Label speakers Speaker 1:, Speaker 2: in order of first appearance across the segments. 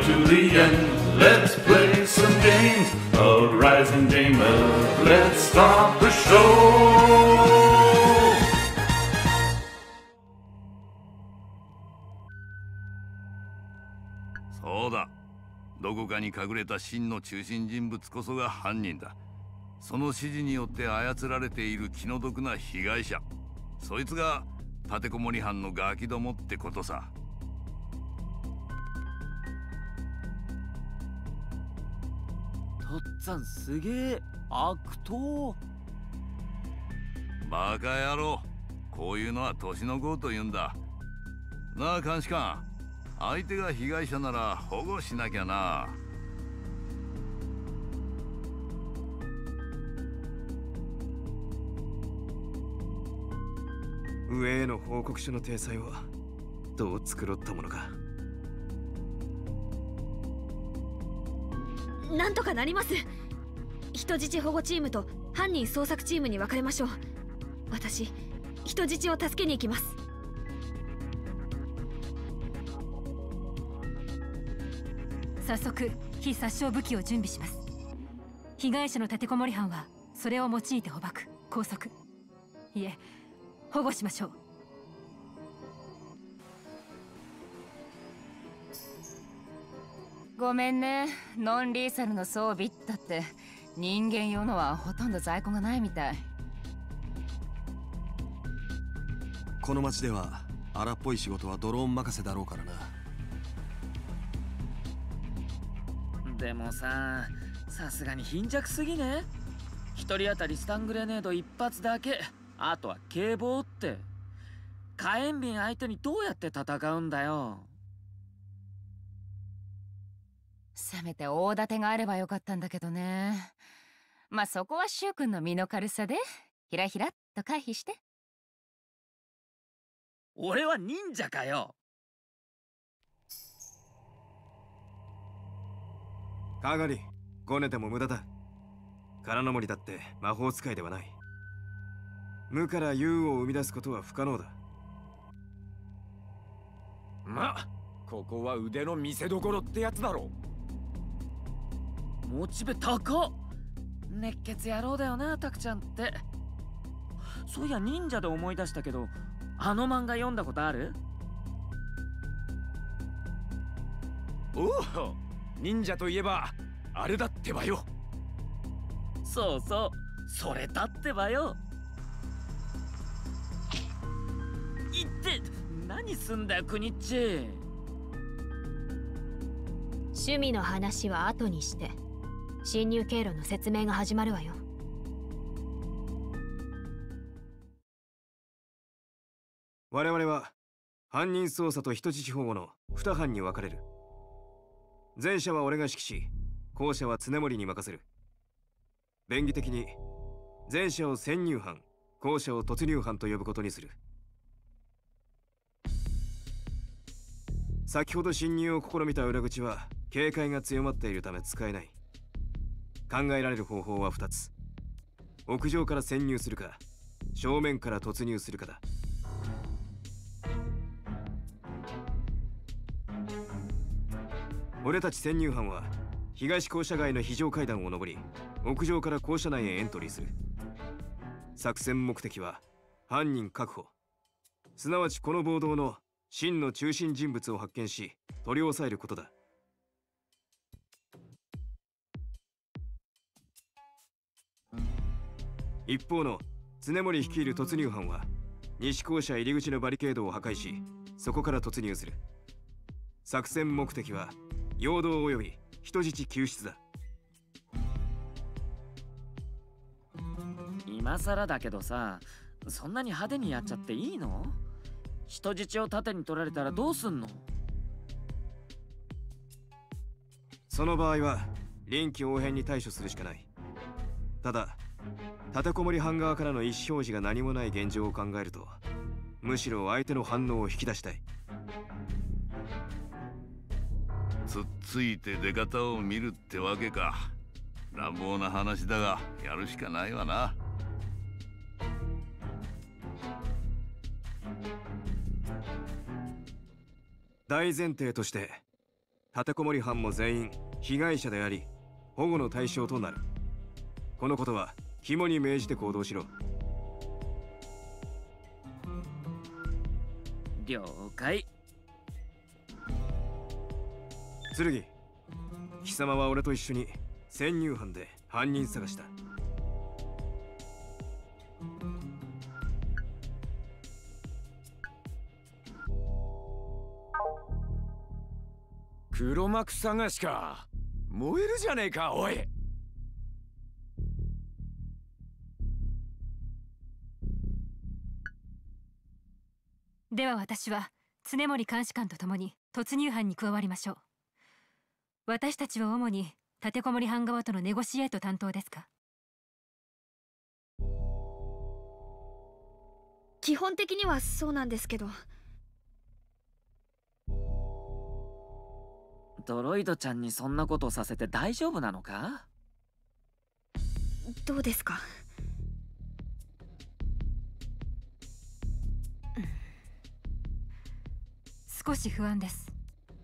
Speaker 1: to the end. Let's play some games. A rising gamer. Let's start the show.
Speaker 2: そうだ。どこかに隠れた真の中心人物こそが犯人だ。その指示によって操られている気の毒な被害者。そいつが立てこもり犯のガキどもってことさ。
Speaker 3: とっつぁんすげえ悪党。
Speaker 2: バカ野郎。こういうのは年の功と言うんだ。なあ監視官、相手が被害者なら保護しなきゃな。
Speaker 4: 上への報告書の体裁はどう繕ったものか。
Speaker 5: なんとかなります。人質保護チームと犯人捜索チームに分かれましょう。私、人質を助けに行きます。
Speaker 6: 早速非殺傷武器を準備します。被害者の立てこもり犯はそれを用いて捕獲、拘束、いえ保護しましょう。
Speaker 7: ごめんね、ノンリーサルの装備だって人間用のはほとんど在庫がないみたい。
Speaker 4: この町では荒っぽい仕事はドローン任せだろうからな。
Speaker 3: でもさすがに貧弱すぎね。一人当たりスタングレネード一発だけ、あとは警棒って。火炎瓶相手にどうやって戦うんだよ。
Speaker 7: せめて大盾があればよかったんだけどね。まあそこはシュウ君の身の軽さでひらひらっと回避して。
Speaker 3: 俺は忍者かよ。
Speaker 4: かがり、ごねても無駄だ。空の森だって魔法使いではない。無から有を生み出すことは不可能だ。
Speaker 8: まあここは腕の見せ所ってやつだろ
Speaker 3: う。モチベ高っ。熱血野郎だよな、タクちゃんって。そういや忍者で思い出したけど、あの漫画読んだことある？
Speaker 8: おお、忍者といえばあれだってばよ。
Speaker 3: そうそう、それだってばよ。いって何すんだよクニッチ。
Speaker 5: 趣味の話は後にして侵入経路の説明が始まるわよ。
Speaker 4: 我々は犯人捜査と人質保護の2班に分かれる。前者は俺が指揮し、後者は常森に任せる。便宜的に前者を潜入班、後者を突入班と呼ぶことにする。先ほど侵入を試みた裏口は警戒が強まっているため使えない。考えられる方法は2つ。屋上から潜入するか、正面から突入するかだ。俺たち潜入班は東校舎街の非常階段を上り、屋上から校舎内へエントリーする。作戦目的は犯人確保、すなわちこの暴動の真の中心人物を発見し取り押さえることだ。一方の常森率いる突入班は西校舎入り口のバリケードを破壊し、そこから突入する。作戦目的は陽動及び人質救出だ。
Speaker 3: 今さらだけどさ、そんなに派手にやっちゃっていいの？人質を盾に取られたらどうすんの？
Speaker 4: その場合は臨機応変に対処するしかない。ただ立てこもり班側からの意思表示が何もない現状を考えると、むしろ相手の反応を引き出したい。
Speaker 2: つっついて出方を見るってわけか。乱暴な話だがやるしかないわな。
Speaker 4: 大前提として立てこもり犯も全員被害者であり保護の対象となる。このことは肝に銘じて行動しろ。
Speaker 3: 了解。
Speaker 4: 剣、貴様は俺と一緒に潜入班で犯人探しだ。
Speaker 8: 黒幕探しか。燃えるじゃねえか、おい。
Speaker 6: では私は常森監視官と共に突入班に加わりましょう。私たちは主に立てこもり班側とのネゴシエート担当ですか？
Speaker 5: 基本的にはそうなんですけど。
Speaker 3: ドロイドちゃんにそんなことさせて大丈夫なのか？
Speaker 5: どうですか？
Speaker 6: 少し不安です。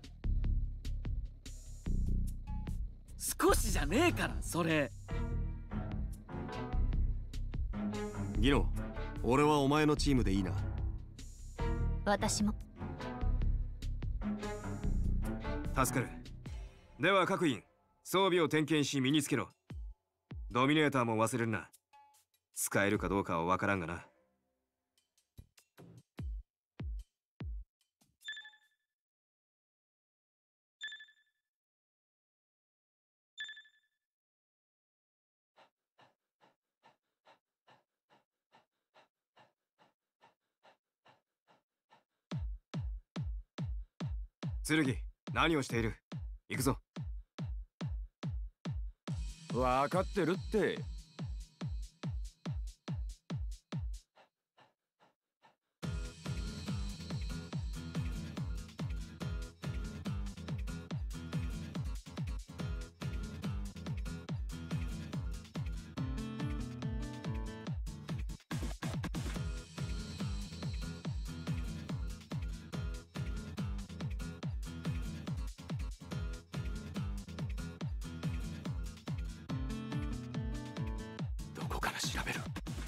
Speaker 3: 少しじゃねえからそれ。
Speaker 9: ギノ、俺はお前のチームでいいな。
Speaker 5: 私も。
Speaker 4: 助かる。では各員、装備を点検し身につけろ。ドミネーターも忘れるな。使えるかどうかはわからんがな。剣、何をしている？行くぞ。
Speaker 8: 分かってるって。 どこから調べる？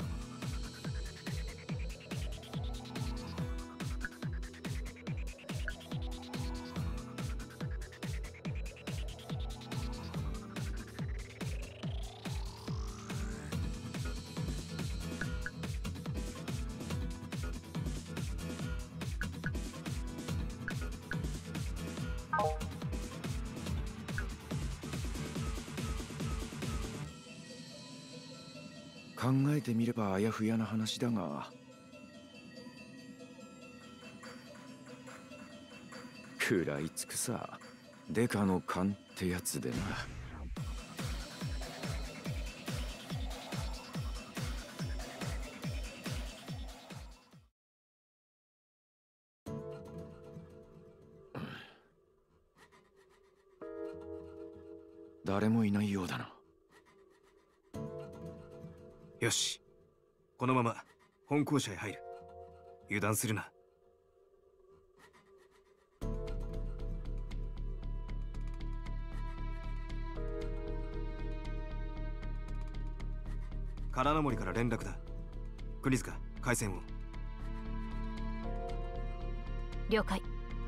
Speaker 8: 考えてみればあやふやな話だが、食らいつくさ。デカの勘ってやつでな。誰もいないようだな。
Speaker 4: よし、このまま本校舎へ入る。油断するな。金名森から連絡だ。国塚、回線を。
Speaker 5: 了解。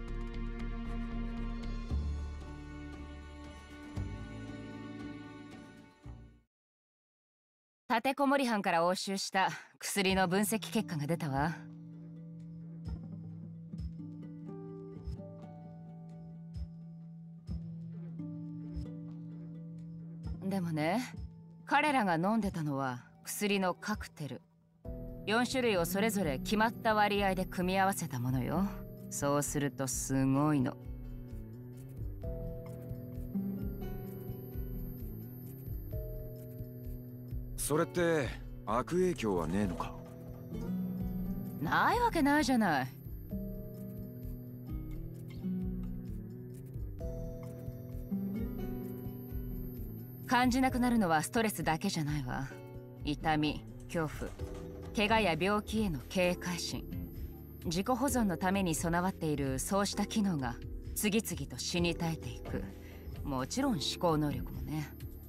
Speaker 7: 立てこもり犯から押収した薬の分析結果が出たわ。でもね、彼らが飲んでたのは薬のカクテル。4種類をそれぞれ決まった割合で組み合わせたものよ。そうするとすごいの。
Speaker 8: それって悪影響はねえのか？
Speaker 7: ないわけないじゃない。感じなくなるのはストレスだけじゃないわ。痛み、恐怖、怪我や病気への警戒心、自己保存のために備わっているそうした機能が次々と死に絶えていく。もちろん思考能力もね。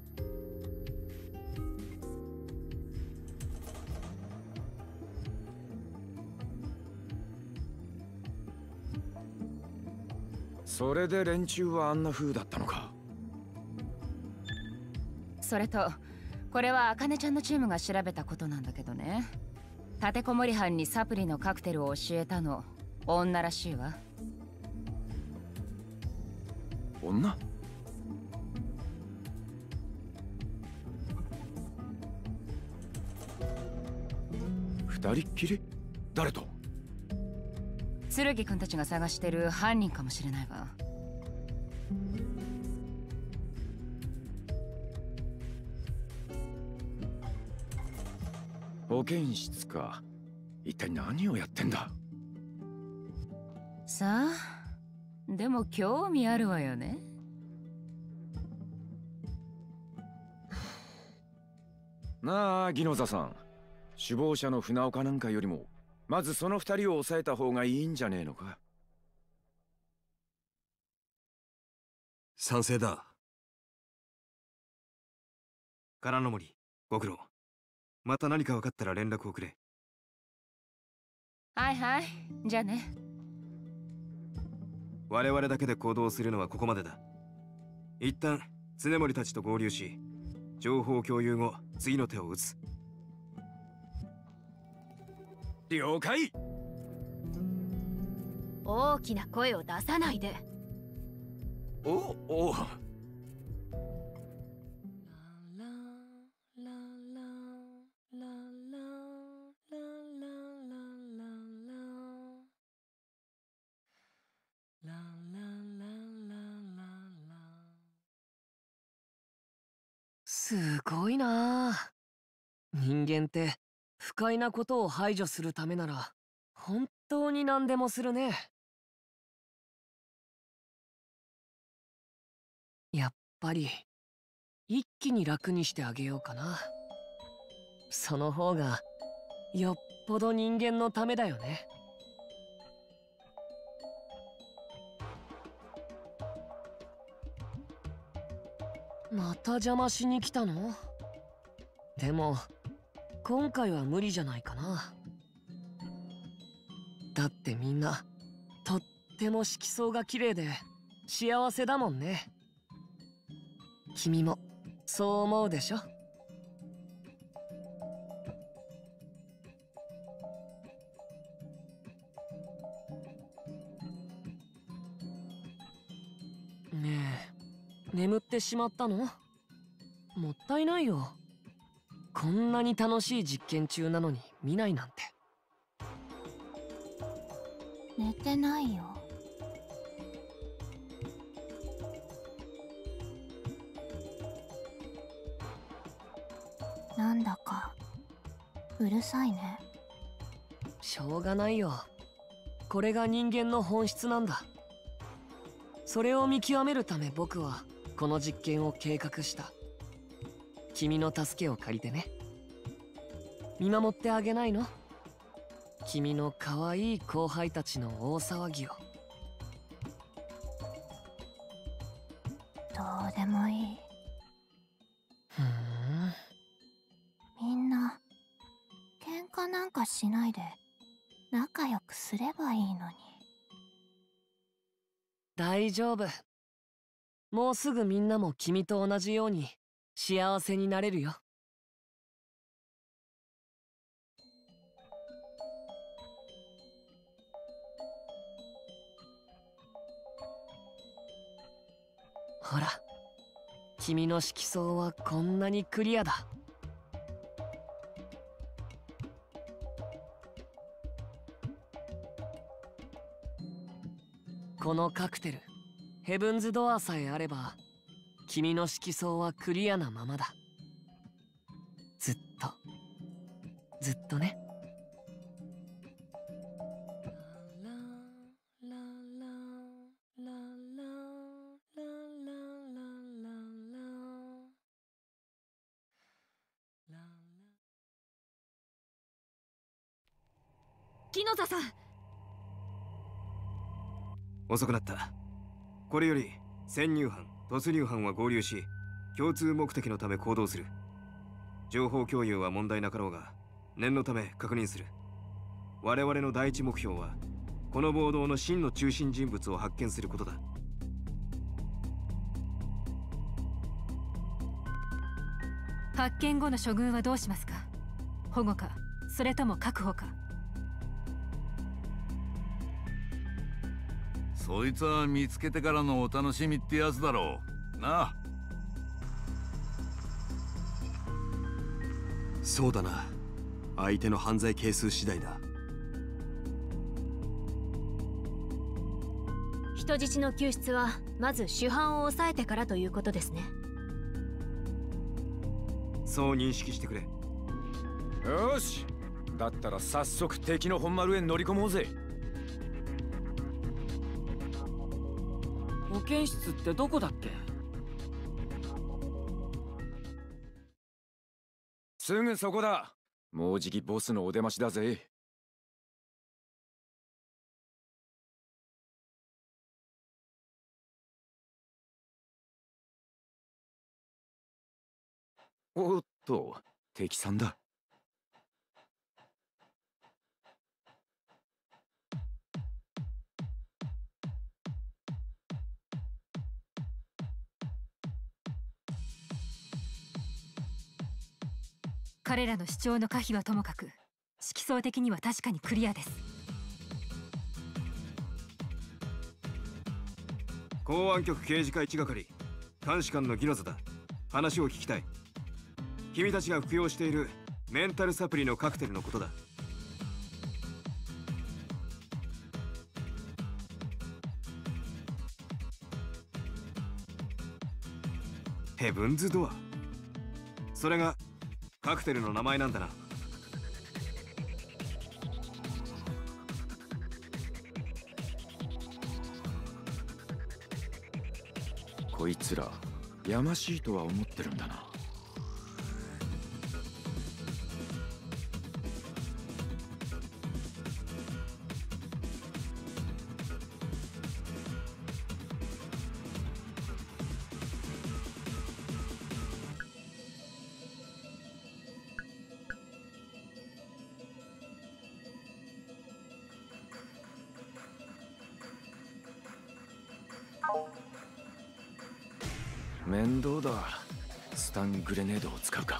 Speaker 8: それで連中はあんな風だったのか。
Speaker 7: それとこれは茜ちゃんのチームが調べたことなんだけどね、立てこもり犯にサプリのカクテルを教えたの女らしいわ。
Speaker 8: 女？二人っきり？誰と？
Speaker 7: 剣くんたちが探してる犯人かもしれないわ。
Speaker 8: 保健室か。一体何をやってんだ。
Speaker 7: さあ、でも興味あるわよね。
Speaker 8: なあギノザさん、首謀者の船岡なんかよりもまずその二人を抑えた方がいいんじゃねえのか。
Speaker 9: 賛成だ。
Speaker 4: 空の森、ご苦労。また何か分かったら連絡をくれ。
Speaker 7: はいはい、じゃあね。
Speaker 4: 我々だけで行動するのはここまでだ。一旦常森たちと合流し、情報共有後次の手を打つ。
Speaker 8: 了解。
Speaker 5: 大きな声を出さないで。
Speaker 8: お。
Speaker 10: すごいなあ。人間って不快なことを排除するためなら本当に何でもするね。やっぱり一気に楽にしてあげようかな。その方がよっぽど人間のためだよね。また邪魔しに来たの？でも今回は無理じゃないかな。だってみんなとっても色相が綺麗で幸せだもんね。君もそう思うでしょ？ねえ、眠ってしまったの？もったいないよ。こんなに楽しい実験中なのに見ないなんて。
Speaker 11: 寝てないよ。なんだかうるさいね。
Speaker 10: しょうがないよ。これが人間の本質なんだ。それを見極めるため僕はこの実験を計画した。君の助けを借りてね。見守ってあげないの？君の可愛い後輩たちの大騒ぎを。
Speaker 11: どうでもいい。みんな喧嘩なんかしないで仲良くすればいいのに。
Speaker 10: 大丈夫。もうすぐみんなも君と同じように幸せになれるよ。ほら、君の色相はこんなにクリアだ。このカクテル、ヘブンズドアーさえあれば君の色相はクリアなままだ。ずっとずっとね。
Speaker 5: 木野座さん、
Speaker 4: 遅くなった。 これより潜入班、突入班は合流し、共通目的のため行動する。情報共有は問題なかろうが、念のため確認する。我々の第一目標はこの暴動の真の中心人物を発見することだ。
Speaker 6: 発見後の処遇はどうしますか？保護か、それとも確保か？
Speaker 2: そいつは見つけてからのお楽しみってやつだろうな。
Speaker 9: そうだな。相手の犯罪係数次第だ。
Speaker 5: 人質の救出はまず主犯を抑えてからということですね。
Speaker 4: そう認識してくれ。
Speaker 8: よし、だったら早速敵の本丸へ乗り込もうぜ。
Speaker 3: 保健室ってどこだっけ？
Speaker 8: すぐそこだ。もうじきボスのお出ましだぜ。おっと、敵さんだ。
Speaker 6: 彼らの主張の可否はともかく、色相的には確かにクリアです。
Speaker 4: 公安局刑事課1係監視官のギノザだ。話を聞きたい。君たちが服用しているメンタルサプリのカクテルのことだ。ヘブンズドア、それがカクテルの名前なんだな。
Speaker 8: こいつらやましいとは思ってるんだな。面倒だ。スタングレネードを使うか。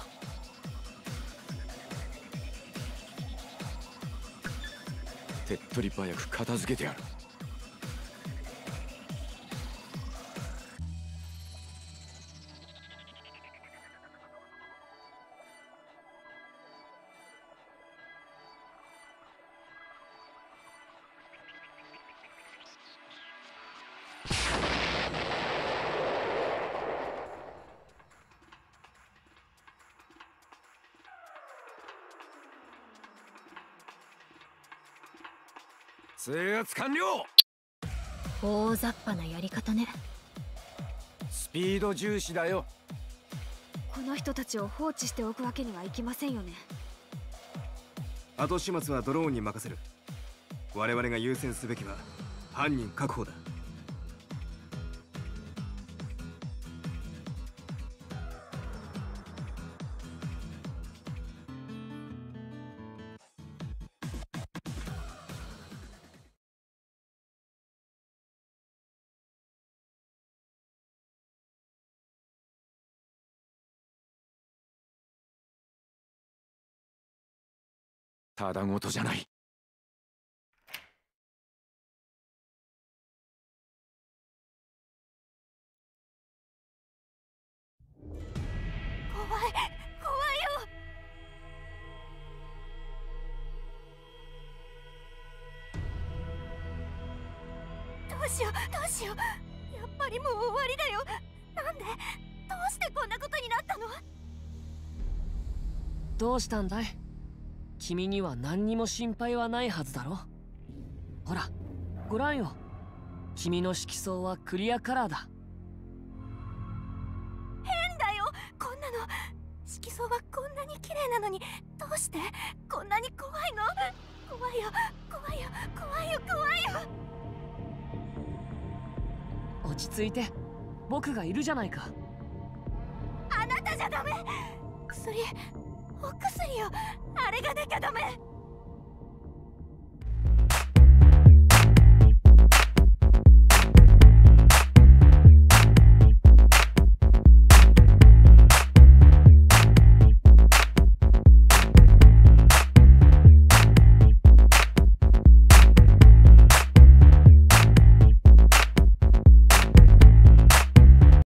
Speaker 8: 手っ取り早く片付けてやる。制圧完了。
Speaker 5: 大雑把なやり方ね。
Speaker 8: スピード重視だよ。
Speaker 5: この人たちを放置しておくわけにはいきませんよね。
Speaker 4: 後始末はドローンに任せる。我々が優先すべきは犯人確保だ。
Speaker 8: ただごとじゃない。
Speaker 11: 怖い怖いよ。どうしようどうしよう。やっぱりもう終わりだよ。なんでどうしてこんなことになったの？
Speaker 10: どうしたんだい？君には何にも心配はないはずだろ。ほらご覧よ、君の色相はクリアカラーだ。
Speaker 11: 変だよ、こんなの。色相はこんなに綺麗なのに、どうしてこんなに怖いの？怖いよ怖いよ怖いよ怖いよ。
Speaker 10: 落ち着いて、僕がいるじゃないか。
Speaker 11: あなたじゃダメ。薬、お薬よ。あれがなきゃダメ。